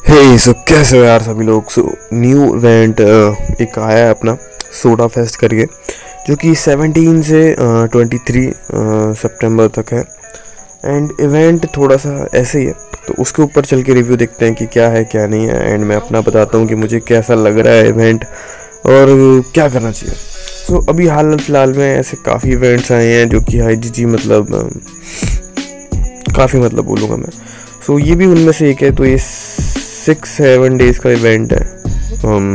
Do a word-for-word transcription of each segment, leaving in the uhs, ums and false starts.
हे सो कैसे हो यार सभी लोग। सो न्यू इवेंट एक आया है अपना सोडा फेस्ट करके, जो कि सेवनटीन से ट्वेंटी थ्री सितंबर तक है। एंड इवेंट थोड़ा सा ऐसे ही है, तो उसके ऊपर चल के रिव्यू देखते हैं कि क्या है क्या नहीं है। एंड मैं अपना बताता हूँ कि मुझे कैसा लग रहा है इवेंट और क्या करना चाहिए। सो so, अभी हाल फिलहाल में ऐसे काफ़ी इवेंट्स आए हैं जो कि आई जी जी मतलब काफ़ी मतलब बोलूँगा मैं। सो so, ये भी उनमें से एक है। तो ये सिक्स सेवन डेज़ का इवेंट है। um,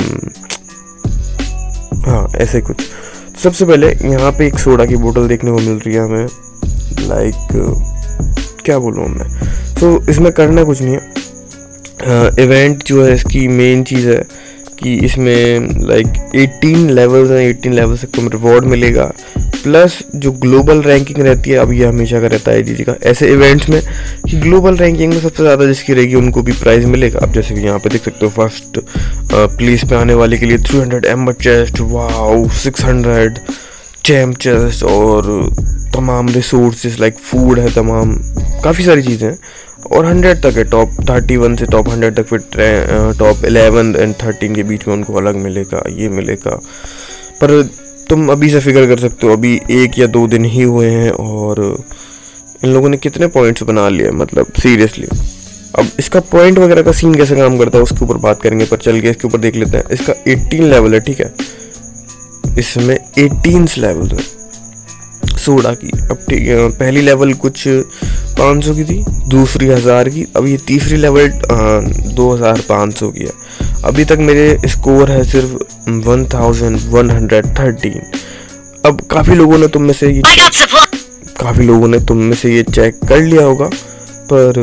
हाँ ऐसे कुछ। तो सबसे पहले यहाँ पे एक सोडा की बोतल देखने को मिल रही है हमें। लाइक like, क्या बोलूँ मैं। सो so, इसमें करना कुछ नहीं है। इवेंट uh, जो है इसकी मेन चीज़ है कि इसमें लाइक एटीन लेवल्स हैं। एटीन लेवल से तुम्हें रिवॉर्ड मिलेगा, प्लस जो ग्लोबल रैंकिंग रहती है, अब ये हमेशा का रहता है जी जी का ऐसे इवेंट्स में कि ग्लोबल रैंकिंग में सबसे ज़्यादा जिसकी रहेगी उनको भी प्राइज़ मिलेगा। अब जैसे कि यहाँ पे देख सकते हो फर्स्ट प्लेस पे आने वाले के लिए three hundred ember chest, wow, six hundred champ chest और तमाम रिसोर्सेज लाइक फूड है, तमाम काफ़ी सारी चीज़ें हैं। और हंड्रेड तक है, टॉप थर्टी वन से टॉप हंड्रेड तक, फिर टॉप इलेवन एंड थर्टीन के बीच में उनको अलग मिलेगा, ये मिलेगा। पर तुम अभी से फिगर कर सकते हो, अभी एक या दो दिन ही हुए हैं और इन लोगों ने कितने पॉइंट्स बना लिए, मतलब सीरियसली। अब इसका पॉइंट वगैरह का सीन कैसे काम करता है उसके ऊपर बात करेंगे, पर चल के इसके ऊपर देख लेते हैं। इसका एटीन लेवल है, ठीक है, इसमें एटीन लेवल है सोडा की। अब ठीक है, पहली लेवल कुछ पाँच सौ की थी, दूसरी हज़ार की, अब ये तीसरी लेवल दो हज़ार पाँच सौ की है। अभी तक मेरे स्कोर है सिर्फ one thousand one hundred thirteen. अब काफ़ी लोगों ने तुम में से ये काफ़ी लोगों ने तुम में से ये चेक कर लिया होगा, पर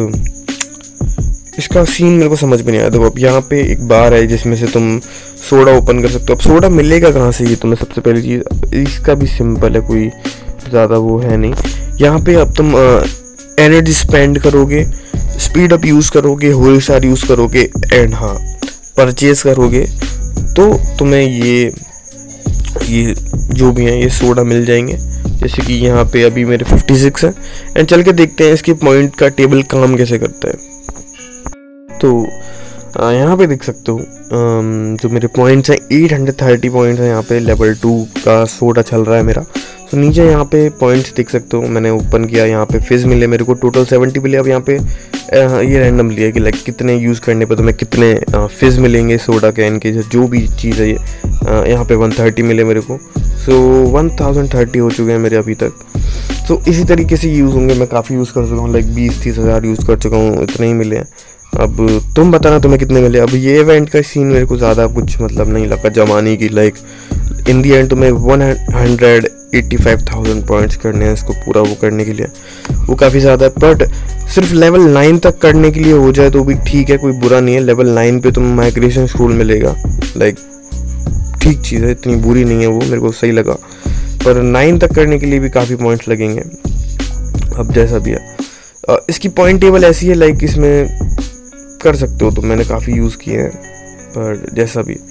इसका सीन मेरे को समझ में नहीं आया। देखो अब यहाँ पे एक बार है जिसमें से तुम सोडा ओपन कर सकते हो। अब सोडा मिलेगा कहाँ से, ये तुम्हें सबसे पहली चीज़, इसका भी सिंपल है, कोई ज़्यादा वो है नहीं। यहाँ पे अब तुम एनर्जी स्पेंड करोगे, स्पीड अप यूज़ करोगे, होल स्टार यूज़ करोगे, एंड हाँ परचेज करोगे तो तुम्हें ये ये जो भी हैं ये सोडा मिल जाएंगे। जैसे कि यहाँ पे अभी मेरे फिफ्टी सिक्स है। एंड चल के देखते हैं इसके पॉइंट का टेबल काम कैसे करता है। तो यहाँ पे देख सकते हो जो मेरे पॉइंट्स हैं एट हंड्रेड थर्टी पॉइंट्स हैं। यहाँ पे लेवल टू का सोडा चल रहा है मेरा। तो नीचे यहाँ पे पॉइंट्स देख सकते हो, मैंने ओपन किया, यहाँ पे फिज मिले मेरे को, टोटल सेवेंटी मिले। अब यहाँ पे ये रैंडम लिया कि लाइक कितने यूज़ करने पे तुम्हें कितने फिज मिलेंगे सोडा कैन के, जो भी चीज़ है ये। यहाँ पे वन थर्टी मिले मेरे को। सो वन थाउजेंड थर्टी हो चुके हैं मेरे अभी तक। सो इसी तरीके से यूज़ होंगे, मैं काफ़ी यूज़ कर चुका हूँ, लाइक बीस तीस हज़ार यूज़ कर चुका हूँ, इतने ही मिले हैं। अब तुम बताना तुम्हें कितने मिले। अब ये इवेंट का सीन मेरे को ज़्यादा कुछ मतलब नहीं लगा जमाने की। लाइक इन दी एंड तुम्हें one hundred eighty five thousand points करने हैं इसको पूरा वो करने के लिए, वो काफ़ी ज़्यादा है। बट सिर्फ लेवल नाइन तक करने के लिए हो जाए तो भी ठीक है, कोई बुरा नहीं है। लेवल नाइन पे तुम्हें माइग्रेशन स्कूल मिलेगा, लाइक ठीक चीज़ है, इतनी बुरी नहीं है वो, मेरे को सही लगा। पर नाइन तक करने के लिए भी काफ़ी पॉइंट्स लगेंगे। अब जैसा भी है इसकी पॉइंट टेबल ऐसी है, लाइक इसमें कर सकते हो, तो मैंने काफ़ी यूज़ किए हैं। पर जैसा भी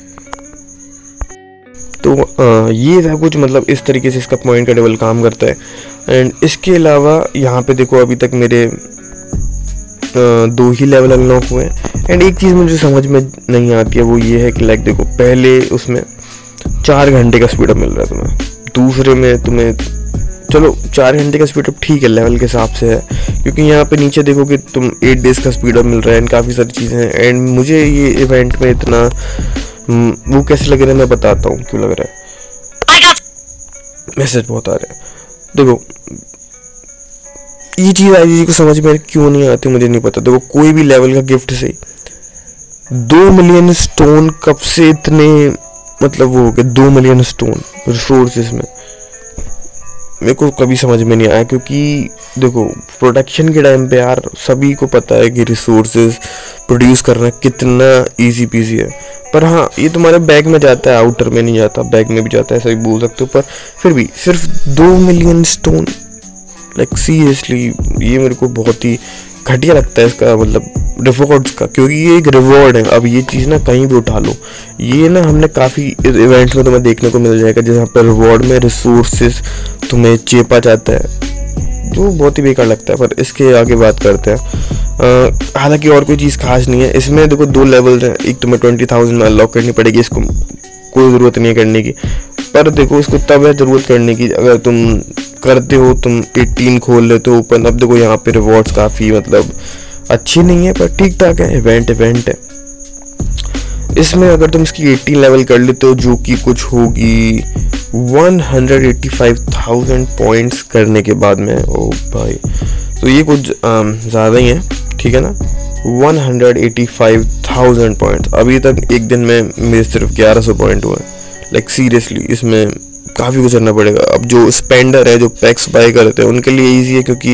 तो आ, ये था कुछ, मतलब इस तरीके से इसका पॉइंट का टेबल काम करता है। एंड इसके अलावा यहाँ पे देखो अभी तक मेरे आ, दो ही लेवल अनलॉक हुए हैं। एंड एक चीज़ मुझे समझ में नहीं आती है, वो ये है कि लाइक देखो पहले उसमें चार घंटे का स्पीडअप मिल रहा है तुम्हें, दूसरे में तुम्हें चलो चार घंटे का स्पीडअप ठीक है लेवल के हिसाब से है, क्योंकि यहाँ पे नीचे देखो कि तुम एट डेज़ का स्पीडअप मिल रहा है। एंड काफ़ी सारी चीज़ें हैं। एंड मुझे ये इवेंट में इतना वो कैसे लग रहा है मैं बताता हूँ क्यों लग रहा है। मैसेज बहुत आ रहे हैं। देखो ये चीज़ आई जी को समझ में क्यों नहीं आती मुझे नहीं पता। देखो कोई भी लेवल का गिफ्ट से दो मिलियन स्टोन कब से इतने मतलब वो हो गए, दो मिलियन स्टोन रिसोर्सेज में, मेरे को कभी समझ में नहीं आया। क्योंकि देखो प्रोडक्शन के टाइम पे यार सभी को पता है कि रिसोर्सेज प्रोड्यूस करना कितना इजी पीजी है। पर हाँ ये तुम्हारे बैग में जाता है, आउटर में नहीं जाता, बैग में भी जाता है, ऐसा ही बोल सकते हो। पर फिर भी सिर्फ दो मिलियन स्टोन, लाइक सीरियसली ये मेरे को बहुत ही घटिया लगता है इसका मतलब रिवॉर्ड्स का, क्योंकि ये एक रिवॉर्ड है। अब ये चीज़ ना कहीं भी उठा लो, ये ना हमने काफ़ी इवेंट्स में तुम्हें देखने को मिल जाएगा जहाँ पर रिवॉर्ड में रिसोर्सेज तुम्हें चेपा जाता है, जो बहुत ही बेकार लगता है। पर इसके आगे बात करते हैं। हालांकि और कोई चीज़ खास नहीं है इसमें। देखो दो लेवल्स हैं, एक तुम्हें ट्वेंटी थाउजेंड में अनलॉक करनी पड़ेगी, इसको कोई ज़रूरत नहीं है करने की। पर देखो इसको तब है ज़रूरत करने की अगर तुम करते हो, तुम एटीन खोल लेते हो ओपन। अब देखो यहाँ पे रिवॉर्ड्स काफ़ी मतलब अच्छी नहीं है पर ठीक ठाक है, इवेंट इवेंट है। इसमें अगर तुम इसकी एटीन लेवल कर लेते हो जो कि कुछ होगी one hundred eighty five thousand points करने के बाद में, ओ भाई तो ये कुछ ज़्यादा ही है, ठीक है ना। One hundred eighty five thousand points अभी तक एक दिन में मेरे सिर्फ ग्यारह सौ पॉइंट हुए। लाइक सीरियसली इसमें काफ़ी कुछ करना पड़ेगा। अब जो स्पेंडर है, जो पैक्स बाय करते हैं उनके लिए ईजी है, क्योंकि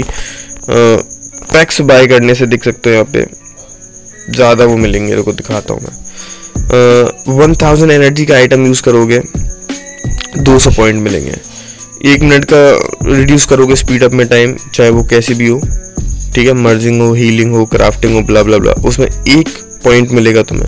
पैक्स बाय करने से देख सकते हो यहाँ पे ज़्यादा वो मिलेंगे। देखो दिखाता हूँ मैं, वन थाउजेंड एनर्जी का आइटम यूज़ करोगे दो सौ पॉइंट मिलेंगे। एक मिनट का रिड्यूस करोगे स्पीड अप में टाइम, चाहे वो कैसी भी हो, ठीक है, मर्जिंग हो, हीलिंग हो, क्राफ्टिंग हो, ब्ला ब्ला ब्ला, उसमें एक पॉइंट मिलेगा तुम्हें।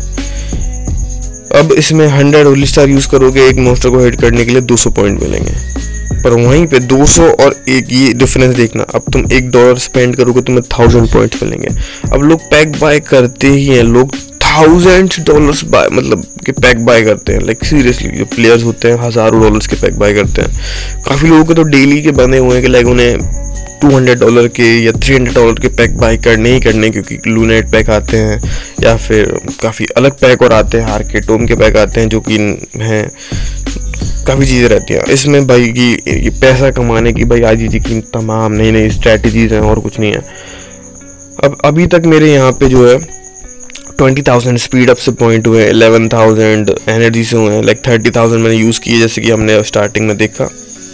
अब इसमें हंड्रेड होली स्टार यूज़ करोगे एक मॉन्स्टर को हिट करने के लिए दो सौ पॉइंट मिलेंगे। पर वहीं पे दो सौ और एक ये डिफरेंस देखना, अब तुम एक डॉलर स्पेंड करोगे तुम्हें थाउजेंड पॉइंट्स मिलेंगे। अब लोग पैक बाय करते ही हैं, लोग थाउजेंड डॉलर्स बाय मतलब के पैक बाय करते हैं। लाइक सीरियसली जो प्लेयर्स होते हैं हज़ारों डॉलर्स के पैक बाय करते हैं। काफ़ी लोगों के तो डेली के बने हुए हैं कि लाइक उन्हें टू हंड्रेड डॉलर के या थ्री हंड्रेड डॉलर के पैक बाय करने ही करने, क्योंकि लूनेट पैक आते हैं या फिर काफ़ी अलग पैक और आते हैं, हार्केटोम के पैक आते हैं जो कि हैं, काफ़ी चीज़ें रहती हैं इसमें भाई की। ये पैसा कमाने की भाई आज जी की तमाम नई नई स्ट्रैटेजीज हैं और कुछ नहीं है। अब अभी तक मेरे यहाँ पे जो है ट्वेंटी थाउजेंड स्पीड अप से पॉइंट हुए, इलेवन थाउजेंड एनर्जी से हुए हैं, लाइक थर्टी थाउजेंड मैंने यूज़ किए जैसे कि हमने स्टार्टिंग में देखा।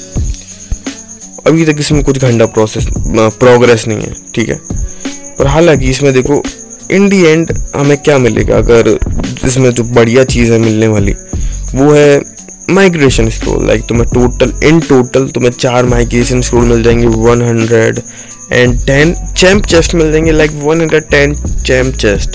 अभी तक इसमें कुछ घंटा प्रोसेस प्रोग्रेस नहीं है, ठीक है। पर हालांकि इसमें देखो इन दी एंड हमें क्या मिलेगा, अगर इसमें जो बढ़िया चीज़ है मिलने वाली वो है माइग्रेशन स्क्रोल। लाइक तुम्हें टोटल इन टोटल तुम्हें चार माइग्रेशन स्क्रोल मिल जाएंगे, one hundred and ten champ chest मिल जाएंगे, like one hundred ten champ chest,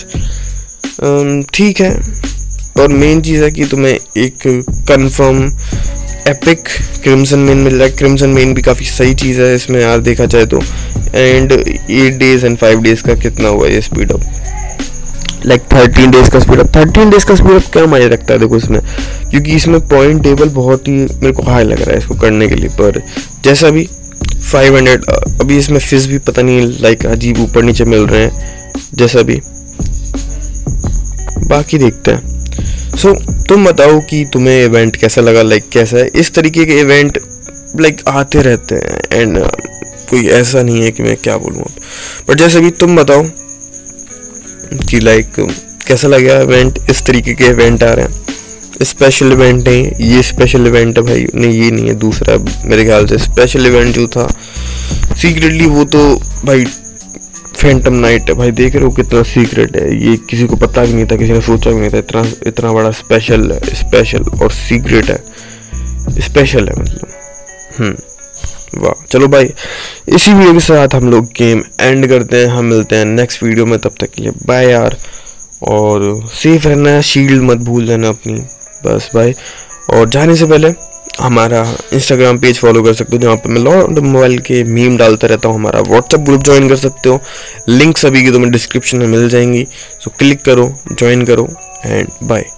ठीक है। और मेन चीज़ है कि तुम्हें एक कंफर्म एपिक क्रिम्सन मेन मिल रहा है। क्रिम्सन मेन भी काफ़ी सही चीज़ है इसमें यार देखा जाए तो। And eight days and five days का कितना हुआ ये speed up, like thirteen days का स्पीड अप। थर्टीन डेज़ का स्पीड अप क्या मायने रखता है देखो इसमें, क्योंकि इसमें पॉइंट टेबल बहुत ही मेरे को हाई लग रहा है इसको करने के लिए। पर जैसा भी फाइव हंड्रेड अभी इसमें फिश भी पता नहीं लाइक अजीब ऊपर नीचे मिल रहे हैं, जैसा भी बाकी देखते हैं। सो so, तुम बताओ कि तुम्हें इवेंट कैसा लगा, लाइक कैसा है। इस तरीके के इवेंट लाइक आते रहते हैं एंड uh, कोई ऐसा नहीं है कि मैं क्या बोलूँ अब, बट जैसे भी तुम बताओ कि लाइक कैसा लगा इवेंट। इस तरीके के इवेंट आ रहे हैं, स्पेशल इवेंट है ये, स्पेशल इवेंट है भाई, नहीं ये नहीं है, दूसरा मेरे ख्याल से स्पेशल इवेंट जो था सीक्रेटली वो तो भाई फैंटम नाइट है भाई। देख रहे हो कितना सीक्रेट है, ये किसी को पता भी नहीं था, किसी ने सोचा भी नहीं था इतना इतना बड़ा स्पेशल स्पेशल और सीक्रेट है, स्पेशल है मतलब। हम्म वाह, चलो भाई इसी वीडियो के साथ हम लोग गेम एंड करते हैं। हम मिलते हैं नेक्स्ट वीडियो में, तब तक के लिए बाय यार, और सेफ रहना है, शील्ड मत भूल देना अपनी, बस भाई। और जाने से पहले हमारा इंस्टाग्राम पेज फॉलो कर सकते हो जहाँ पे मैं लॉर्ड मोबाइल के मीम डालता रहता हूँ। हमारा व्हाट्सएप ग्रुप ज्वाइन कर सकते हो, लिंक सभी की तुम्हें डिस्क्रिप्शन में मिल जाएंगी। सो क्लिक करो, ज्वाइन करो एंड बाय।